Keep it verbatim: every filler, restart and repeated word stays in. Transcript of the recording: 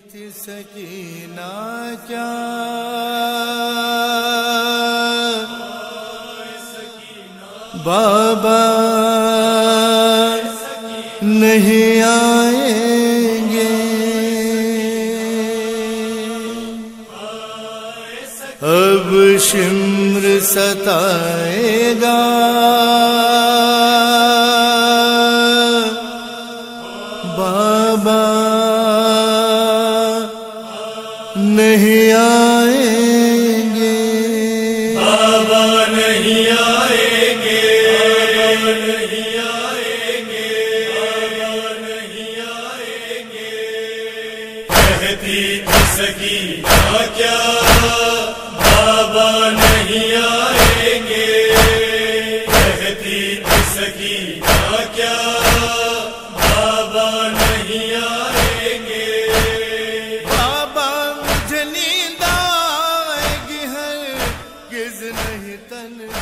تھی سکینہ کیا بابا نہیں آئیں گے، اب شمر ستائے گا بابا نہیں آئیں گے، بابا نہیں آئیں گے، نہیں آئیں گے، بابا نہیں آئیں گے، کہتی تھی سکینہ کیا بابا نہیں آئیں گے، کہتی تھی سکینہ کیا بابا نہیں آئیں گے، بابا مجھے نیند آئے گی ہرگز نہیں تن